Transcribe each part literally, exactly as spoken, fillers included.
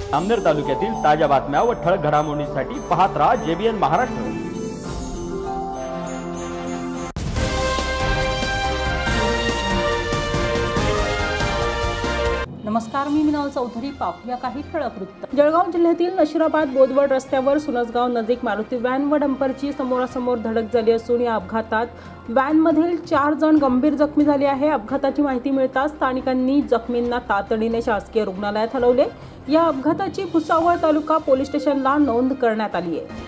अमनेर तालुक्यातील ताज्या बातम्या व ठळक घडामोडींसाठी पाहत राहा जेबीएन महाराष्ट्र। नमस्कार, मी मिनल चौधरी। पाहूया काही ठळक वृत्त। जळगाव जिल्ह्यातील नशिराबाद बोदवड रस्त्यावर सुनसगाव नजीक मारुती व्हॅन व डंपरची समोरासमोर धडक झाली असून या अपघातात व्हॅनमधील चार जण गंभीर जखमी झाले आहे। अपघाताची माहिती मिळताच स्थानिकांनी जखमींना तातडीने शासकीय रुग्णालयात हलवले। या अपघाताची भुसावळ तालुका पोलीस स्टेशनला नोंद करण्यात आली आहे।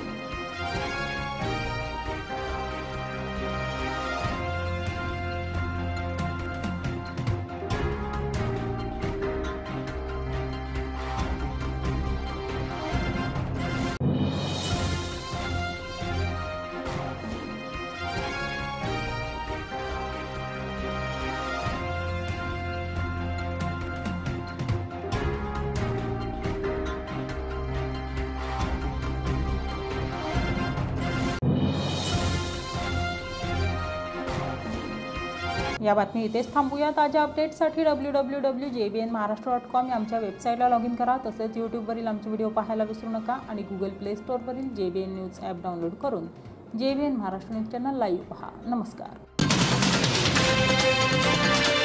या बातमी इथेच थांबूया। ताज्या अपडेट्ससाठी W W W dot J B N Maharashtra dot com या आमच्या वेबसाईटला लॉग इन करा। तसेच यूट्यूबवरील आमचे व्हिडिओ पाहायला विसरू नका आणि गुगल प्ले स्टोअरवरील J B N news app download करून J B N Maharashtra news channel live पहा। नमस्कार।